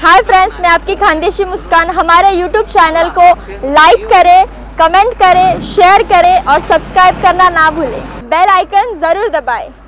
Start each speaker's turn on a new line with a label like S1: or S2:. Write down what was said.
S1: Hi friends, मैं आपकी खानदेशी मुस्कान। हमारे यूट्यूब चैनल को लाइक करें, कमेंट करें, शेयर करें और सब्सक्राइब करना ना भूलें। बेल आइकन ज़रूर दबाएं।